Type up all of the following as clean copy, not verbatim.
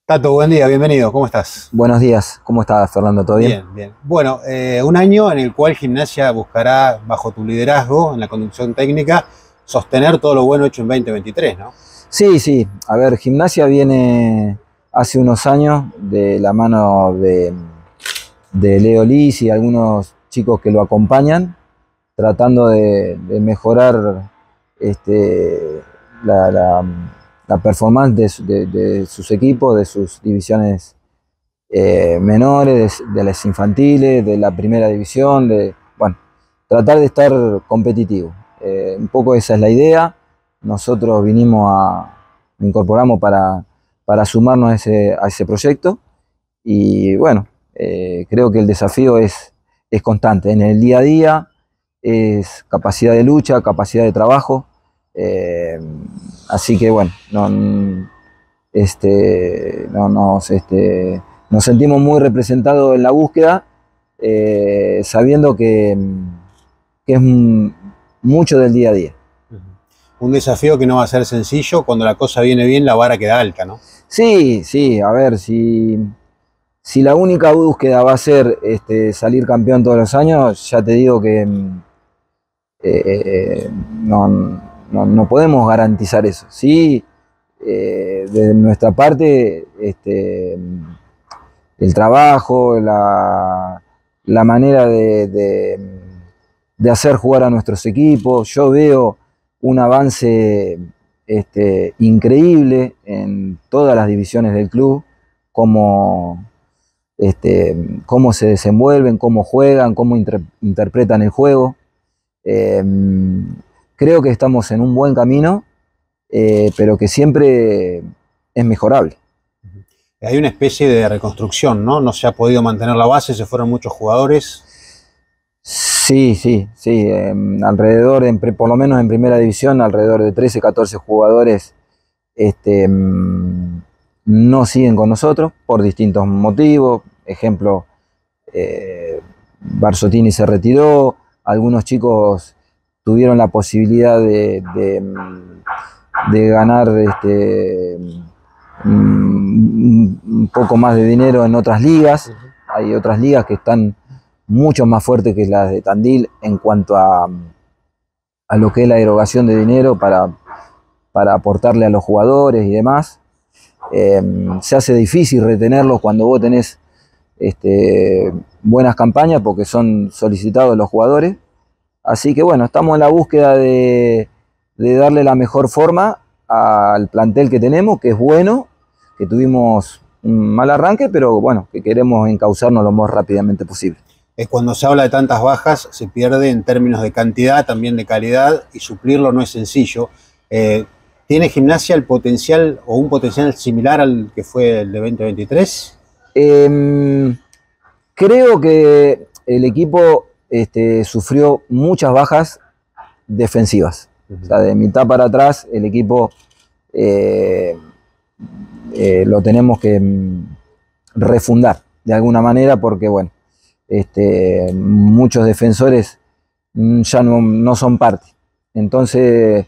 Tato, buen día, bienvenido, ¿cómo estás? Buenos días, ¿cómo estás, Fernando? ¿Todo bien? Bien, bien. Bueno, un año en el cual Gimnasia buscará, bajo tu liderazgo en la conducción técnica, sostener todo lo bueno hecho en 2023, ¿no? Sí, sí. A ver, Gimnasia viene hace unos años de la mano de Leo Lis y algunos chicos que lo acompañan, tratando de mejorar este, la, la- la performance de sus equipos, de sus divisiones menores, de las infantiles, de la primera división, bueno, tratar de estar competitivo. Un poco esa es la idea. Nosotros nos incorporamos para sumarnos a ese proyecto y bueno, creo que el desafío es constante. En el día a día es capacidad de lucha, capacidad de trabajo. eh, Así que bueno, nos sentimos muy representados en la búsqueda, sabiendo que es mucho del día a día. Ujú. Un desafío que no va a ser sencillo, cuando la cosa viene bien la vara queda alta, ¿no? Sí, sí, a ver, si la única búsqueda va a ser salir campeón todos los años, ya te digo que no, no podemos garantizar eso. Sí, de nuestra parte, el trabajo, la manera de hacer jugar a nuestros equipos. Yo veo un avance increíble en todas las divisiones del club, cómo, cómo se desenvuelven, cómo juegan, cómo interpretan el juego. Eh, Creo que estamos en un buen camino, pero que siempre es mejorable. Hay una especie de reconstrucción, ¿no? No se ha podido mantener la base, se fueron muchos jugadores. Sí, sí, sí. Alrededor, por lo menos en primera división, alrededor de 13, 14 jugadores no siguen con nosotros por distintos motivos. Ejemplo, Barzottini se retiró, algunos chicos tuvieron la posibilidad de ganar un poco más de dinero en otras ligas. Hay otras ligas que están mucho más fuertes que las de Tandil en cuanto a lo que es la erogación de dinero para aportarle a los jugadores y demás. Se hace difícil retenerlos cuando vos tenés buenas campañas porque son solicitados los jugadores. Así que bueno, estamos en la búsqueda de darle la mejor forma al plantel que tenemos, que es bueno, que tuvimos un mal arranque, pero bueno, que queremos encauzarnos lo más rápidamente posible. Cuando se habla de tantas bajas, se pierde en términos de cantidad, también de calidad, y suplirlo no es sencillo. ¿Tiene Gimnasia el potencial o un potencial similar al que fue el de 2023? Creo que el equipo sufrió muchas bajas defensivas. O sea, de mitad para atrás el equipo eh, lo tenemos que refundar de alguna manera porque, bueno, muchos defensores ya no son parte. Entonces,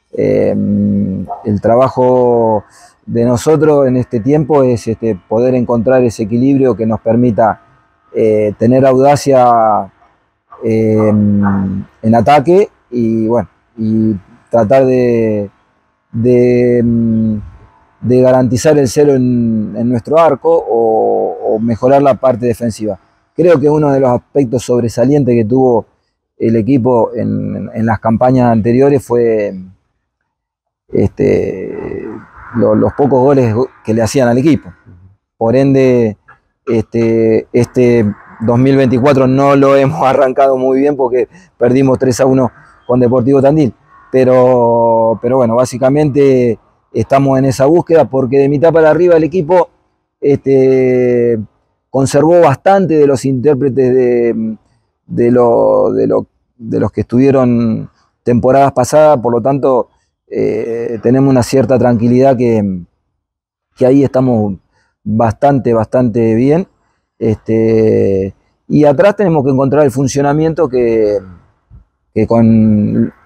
el trabajo de nosotros en este tiempo es poder encontrar ese equilibrio que nos permita tener audacia en ataque y bueno, y tratar de, mm, de garantizar el cero en nuestro arco o mejorar la parte defensiva. Creo que uno de los aspectos sobresalientes que tuvo el equipo en las campañas anteriores fue los pocos goles que le hacían al equipo. Por ende, este 2024 no lo hemos arrancado muy bien porque perdimos 3-1 con Deportivo Tandil. Pero bueno, básicamente estamos en esa búsqueda porque de mitad para arriba el equipo conservó bastante de los intérpretes de los que estuvieron temporadas pasadas, por lo tanto tenemos una cierta tranquilidad que ahí estamos bastante bien. Y atrás tenemos que encontrar el funcionamiento que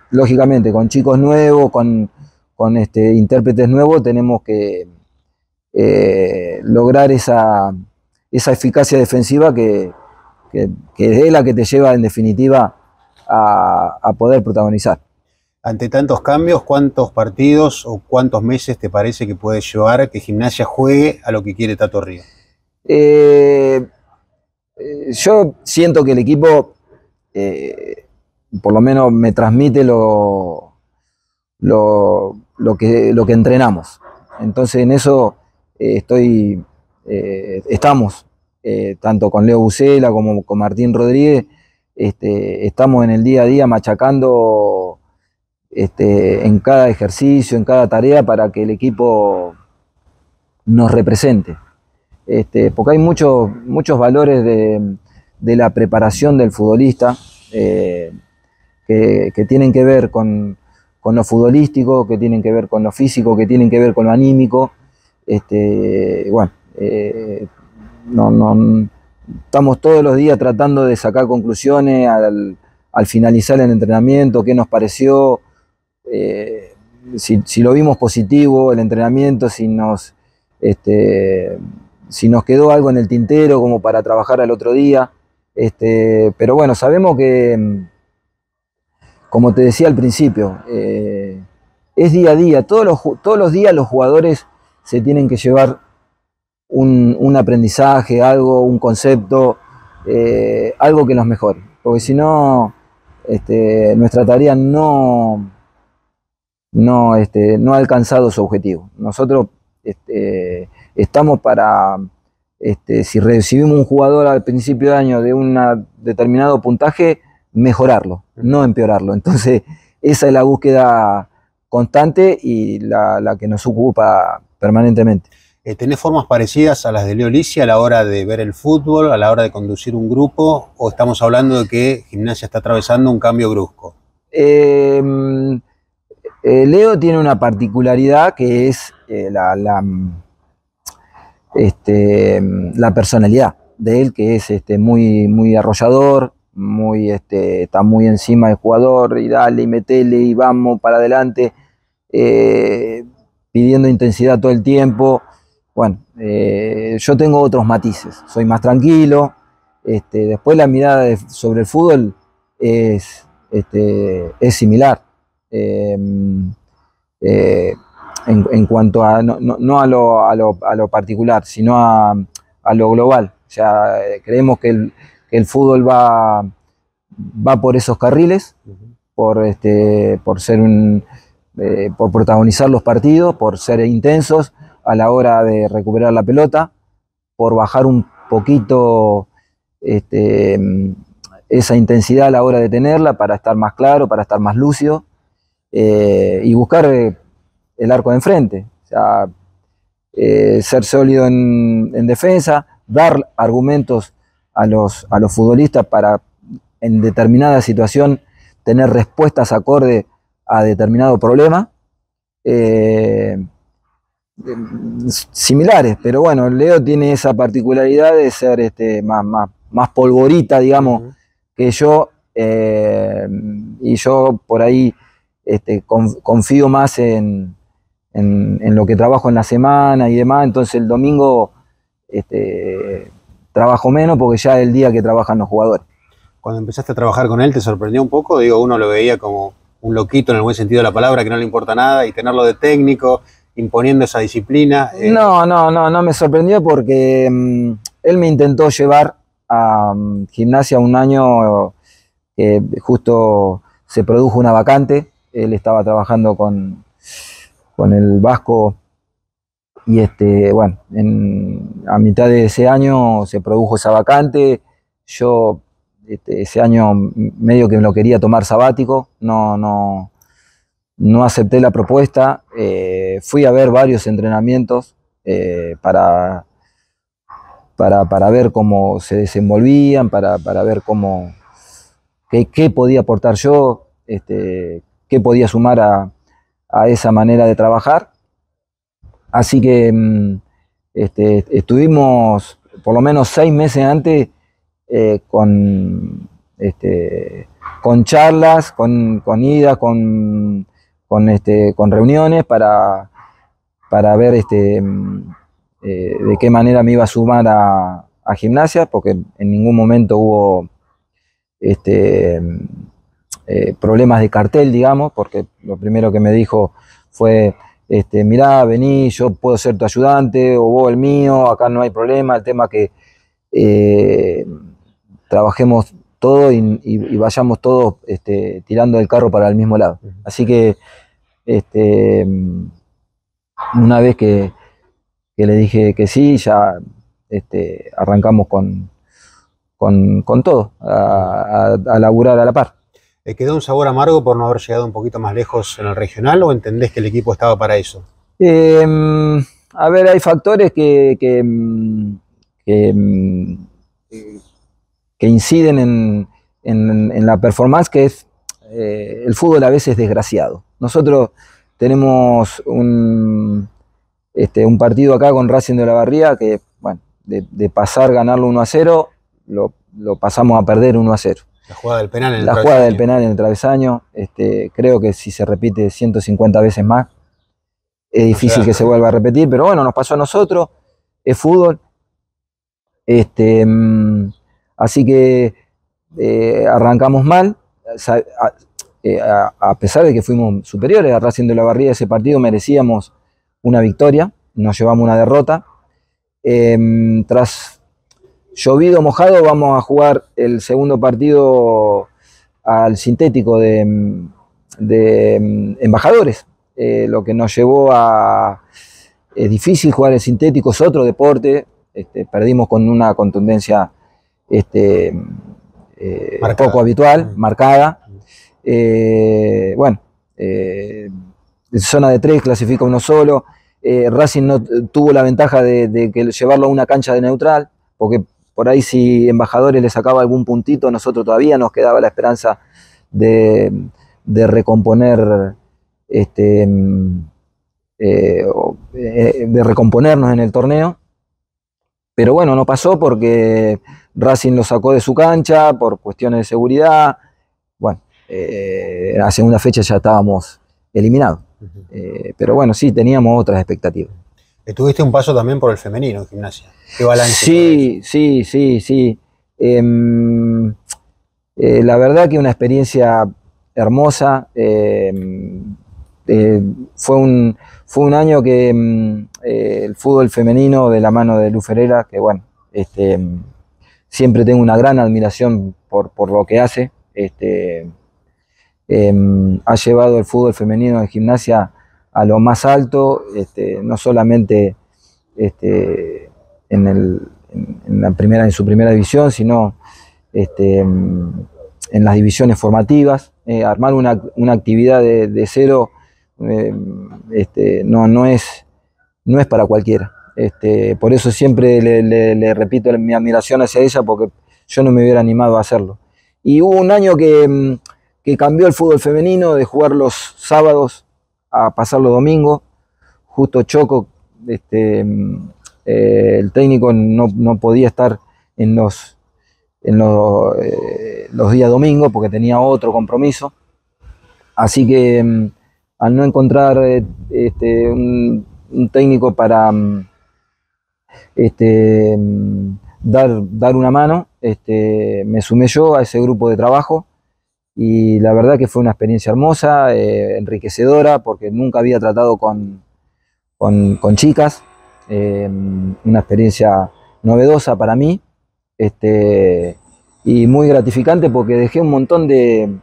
lógicamente, con chicos nuevos, con intérpretes nuevos, tenemos que lograr esa eficacia defensiva que es la que te lleva en definitiva a poder protagonizar. Ante tantos cambios, ¿cuántos partidos o cuántos meses te parece que puede llevar que Gimnasia juegue a lo que quiere Tato Ríos? Yo siento que el equipo, por lo menos me transmite lo que entrenamos. Entonces en eso estamos, tanto con Leo Bucela como con Martín Rodríguez, estamos en el día a día machacando en cada ejercicio, en cada tarea, para que el equipo nos represente. Porque hay muchos valores de la preparación del futbolista que tienen que ver con lo futbolístico, que tienen que ver con lo físico, que tienen que ver con lo anímico. Estamos todos los días tratando de sacar conclusiones al finalizar el entrenamiento, qué nos pareció, si lo vimos positivo el entrenamiento, si nos quedó algo en el tintero como para trabajar al otro día. Pero bueno, sabemos que, como te decía al principio, es día a día. Todos los días los jugadores se tienen que llevar un aprendizaje, algo, un concepto, algo que los mejore. Porque si no, nuestra tarea no ha alcanzado su objetivo. Nosotros estamos para, si recibimos un jugador al principio de año de un determinado puntaje, mejorarlo, no empeorarlo. Entonces, esa es la búsqueda constante y la que nos ocupa permanentemente. ¿Tenés formas parecidas a las de Leo Lisi a la hora de ver el fútbol, a la hora de conducir un grupo, o estamos hablando de que Gimnasia está atravesando un cambio brusco? Leo tiene una particularidad que es la personalidad de él, que es muy arrollador, está muy encima del jugador, y dale, y metele, y vamos para adelante, pidiendo intensidad todo el tiempo. Bueno, yo tengo otros matices, soy más tranquilo. Después la mirada sobre el fútbol es similar. En cuanto a no a lo particular, sino a lo global. O sea, creemos que el fútbol va por esos carriles, por ser por protagonizar los partidos, por ser intensos a la hora de recuperar la pelota, por bajar un poquito esa intensidad a la hora de tenerla, para estar más claro, para estar más lúcido, y buscar el arco de enfrente. O sea, ser sólido en defensa, dar argumentos a los futbolistas para, en determinada situación, tener respuestas acorde a determinado problema. Similares, pero bueno, Leo tiene esa particularidad de ser más polvorita, digamos, que yo, y yo por ahí confío más en lo que trabajo en la semana y demás. Entonces el domingo trabajo menos, porque ya es el día que trabajan los jugadores. Cuando empezaste a trabajar con él, ¿te sorprendió un poco? Digo, uno lo veía como un loquito en el buen sentido de la palabra, que no le importa nada, y tenerlo de técnico, imponiendo esa disciplina. No me sorprendió, porque él me intentó llevar a Gimnasia un año que justo se produjo una vacante. Él estaba trabajando con el Vasco, y bueno, a mitad de ese año se produjo esa vacante. Yo ese año medio que me lo quería tomar sabático, no acepté la propuesta. Fui a ver varios entrenamientos para ver cómo se desenvolvían, para ver qué podía aportar yo, qué podía sumar a esa manera de trabajar. Así que estuvimos por lo menos 6 meses antes con charlas, con idas, con reuniones para ver de qué manera me iba a sumar a Gimnasia, porque en ningún momento hubo problemas de cartel, digamos, porque lo primero que me dijo fue, mirá, vení, yo puedo ser tu ayudante, o vos el mío, acá no hay problema, el tema que trabajemos todo y vayamos todos tirando el carro para el mismo lado. Así que una vez que le dije que sí, ya arrancamos con todo, a laburar a la par. ¿Quedó un sabor amargo por no haber llegado un poquito más lejos en el regional o entendés que el equipo estaba para eso? A ver, hay factores que inciden en la performance, que es el fútbol a veces desgraciado. Nosotros tenemos un partido acá con Racing de Olavarría que, bueno, de pasar ganarlo 1-0, lo pasamos a perder 1-0. La jugada del penal en el travesaño. La jugada del penal en el travesaño, creo que si se repite 150 veces más, es difícil que se vuelva a repetir, pero bueno, nos pasó a nosotros, es fútbol. Así que arrancamos mal, a pesar de que fuimos superiores a Racing de Olavarría, ese partido merecíamos una victoria, nos llevamos una derrota. Tras llovido mojado vamos a jugar el segundo partido al sintético de Embajadores, lo que nos llevó a... Es difícil jugar el sintético, es otro deporte, perdimos con una contundencia poco habitual, marcada. Bueno, zona de 3 clasifica uno solo. Racing no tuvo la ventaja de que llevarlo a una cancha de neutral, porque por ahí si Embajadores le sacaba algún puntito, nosotros todavía nos quedaba la esperanza de recomponer, de recomponernos en el torneo. Pero bueno, no pasó porque Racing lo sacó de su cancha por cuestiones de seguridad. Bueno, a segunda fecha ya estábamos eliminados. Pero bueno, sí, teníamos otras expectativas. Tuviste un paso también por el femenino en Gimnasia. ¿Qué balance? Sí. La verdad que una experiencia hermosa. Fue un año que el fútbol femenino de la mano de Lu Ferreira, que bueno, siempre tengo una gran admiración por lo que hace. Ha llevado el fútbol femenino de Gimnasia a lo más alto, no solamente en su primera división, sino en las divisiones formativas. Armar una actividad de cero no es para cualquiera. Por eso siempre le repito mi admiración hacia ella, porque yo no me hubiera animado a hacerlo. Y hubo un año que cambió el fútbol femenino de jugar los sábados a pasar los domingos. Justo Choco, el técnico, no podía estar en los días domingos porque tenía otro compromiso. Así que al no encontrar un técnico para dar una mano, me sumé yo a ese grupo de trabajo. Y la verdad que fue una experiencia hermosa, enriquecedora, porque nunca había tratado con chicas. Una experiencia novedosa para mí, y muy gratificante porque dejé un montón de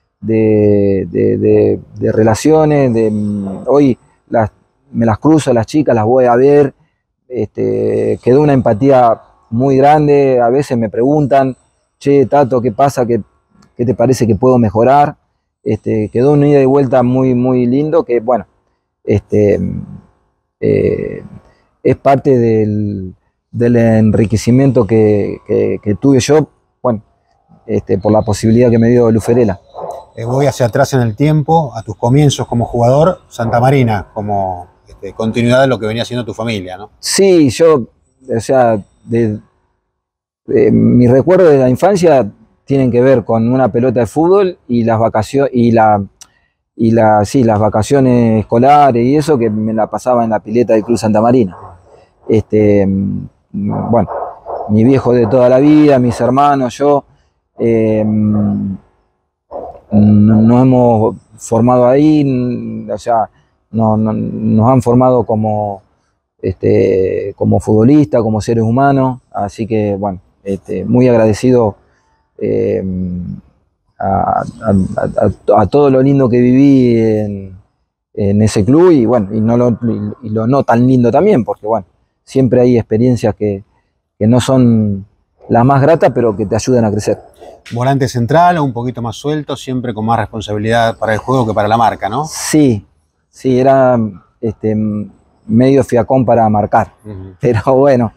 relaciones. Hoy me las cruzo a las chicas, las voy a ver. Quedó una empatía muy grande. A veces me preguntan, che, Tato, ¿qué pasa? ¿Qué te parece que puedo mejorar? Quedó un ida y vuelta muy, muy lindo, que bueno, es parte del enriquecimiento que tuve yo, bueno, por la posibilidad que me dio Lu Ferreira. Voy hacia atrás en el tiempo, a tus comienzos como jugador, Santa Marina, como continuidad de lo que venía haciendo tu familia, ¿no? Sí, yo, o sea, mis recuerdos de la infancia tienen que ver con una pelota de fútbol y las vacaciones las vacaciones escolares y eso, que me la pasaba en la pileta del Club Santa Marina. Bueno, mi viejo de toda la vida, mis hermanos, yo, nos hemos formado ahí, o sea, nos han formado como, como futbolistas, como seres humanos, así que, bueno, muy agradecido a todo lo lindo que viví en ese club y bueno, y lo no tan lindo también, porque bueno, siempre hay experiencias que no son las más gratas, pero que te ayudan a crecer. Volante central o un poquito más suelto, siempre con más responsabilidad para el juego que para la marca, ¿no? Sí, sí, era medio fiacón para marcar, pero bueno,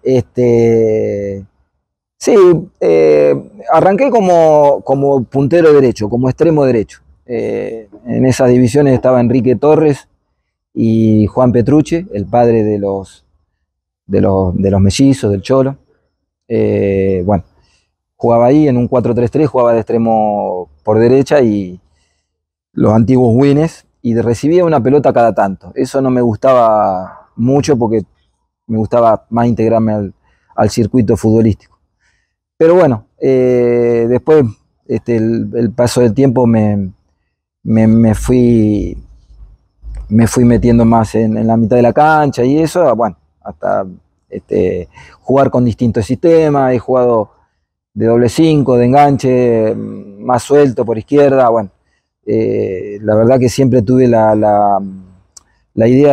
sí, arranqué como puntero derecho, como extremo derecho. En esas divisiones estaba Enrique Torres y Juan Petrucci, el padre de los mellizos, del Cholo. Bueno, jugaba ahí en un 4-3-3, jugaba de extremo por derecha y los antiguos wins, y recibía una pelota cada tanto. Eso no me gustaba mucho porque me gustaba más integrarme al circuito futbolístico. Pero bueno, después el paso del tiempo me fui metiendo más en la mitad de la cancha y eso, bueno, hasta jugar con distintos sistemas. He jugado de doble 5, de enganche, más suelto por izquierda. Bueno, la verdad que siempre tuve la idea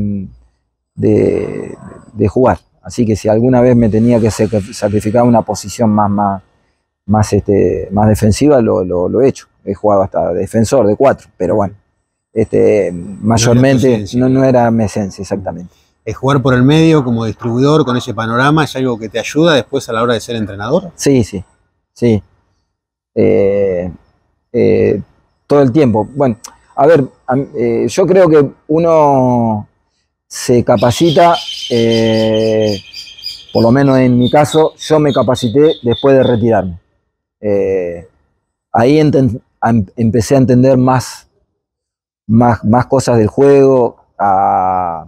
de jugar. Así que si alguna vez me tenía que sacrificar una posición más defensiva, lo he hecho. He jugado hasta defensor de 4, pero bueno, mayormente no era mi esencia, exactamente. ¿Jugar por el medio como distribuidor con ese panorama es algo que te ayuda después a la hora de ser entrenador? Sí. Todo el tiempo. Bueno, a ver, yo creo que uno se capacita, por lo menos en mi caso, yo me capacité después de retirarme. Ahí empecé a entender más cosas del juego, a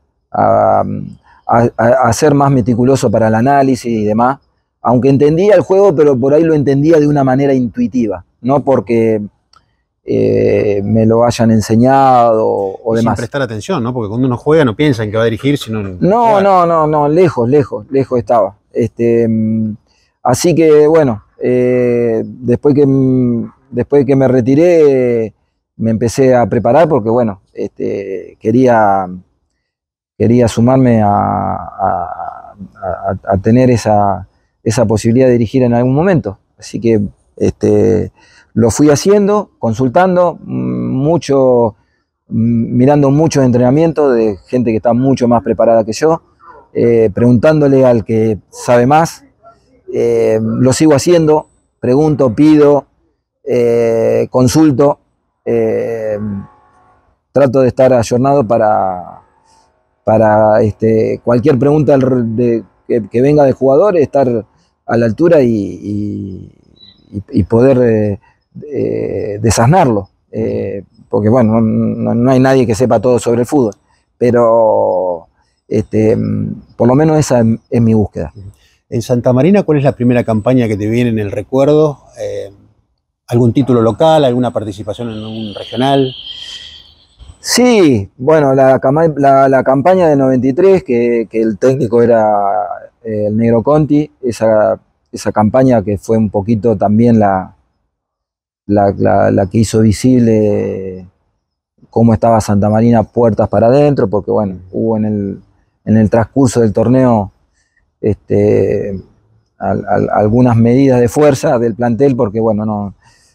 ser más meticuloso para el análisis y demás, aunque entendía el juego, pero por ahí lo entendía de una manera intuitiva, no porque me lo hayan enseñado o demás. Sin prestar atención, ¿no? Porque cuando uno juega no piensa en que va a dirigir, sino en... No, lejos estaba. Así que bueno, después que me retiré, me empecé a preparar porque bueno, quería sumarme a tener esa posibilidad de dirigir en algún momento. Así que lo fui haciendo, consultando mucho, mirando muchos entrenamientos de gente que está mucho más preparada que yo, preguntándole al que sabe más. Lo sigo haciendo, pregunto, pido, consulto, trato de estar ayornado para cualquier pregunta que venga del jugador, estar a la altura y poder desasnarlo. Porque bueno, no hay nadie que sepa todo sobre el fútbol, pero por lo menos esa es mi búsqueda. En Santa Marina, ¿cuál es la primera campaña que te viene en el recuerdo? ¿Algún título local, alguna participación en un regional? Sí, bueno, la campaña de 93, que el técnico era el Negro Conti, esa campaña que fue un poquito también la que hizo visible cómo estaba Santa Marina puertas para adentro, porque bueno, hubo en el transcurso del torneo algunas medidas de fuerza del plantel, porque bueno,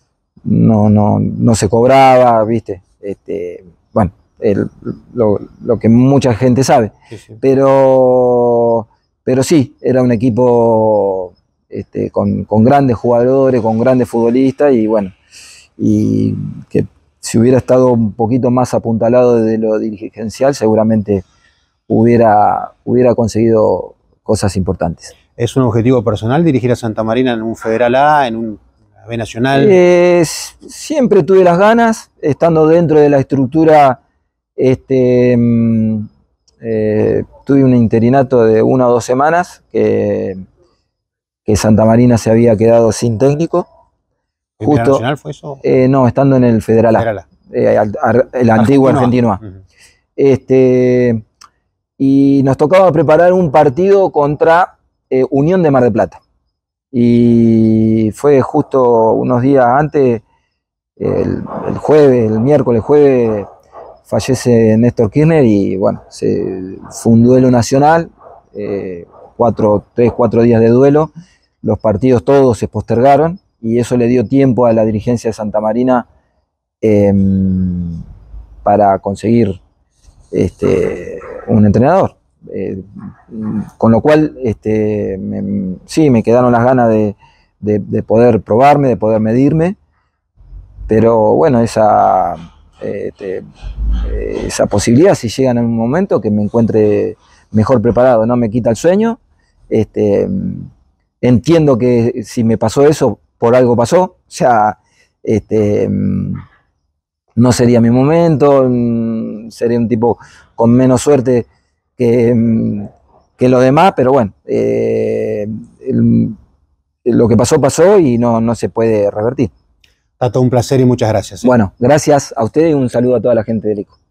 no se cobraba, ¿viste? Bueno, lo que mucha gente sabe. Sí. Pero sí, era un equipo con grandes jugadores, con grandes futbolistas, y bueno, y que si hubiera estado un poquito más apuntalado de lo dirigencial, seguramente hubiera conseguido cosas importantes. ¿Es un objetivo personal dirigir a Santa Marina en un Federal A, en un B Nacional? Siempre tuve las ganas, estando dentro de la estructura tuve un interinato de 1 o 2 semanas que Santa Marina se había quedado sin técnico. ¿Primera Nacional fue eso? No, estando en el Federal A, el antiguo Argentino A. Y nos tocaba preparar un partido contra Unión de Mar del Plata. Y fue justo unos días antes, el miércoles jueves, fallece Néstor Kirchner y bueno, fue un duelo nacional, 3-4 días de duelo, los partidos todos se postergaron y eso le dio tiempo a la dirigencia de Santa Marina para conseguir un entrenador. Con lo cual sí, me quedaron las ganas de poder probarme, de poder medirme, pero bueno, esa posibilidad, si llega en un momento que me encuentre mejor preparado, no me quita el sueño. Entiendo que si me pasó eso, por algo pasó, o sea, no sería mi momento, sería un tipo con menos suerte que los demás, pero bueno, lo que pasó, pasó y no se puede revertir. Tato, un placer y muchas gracias. Bueno, gracias a ustedes y un saludo a toda la gente del ICO.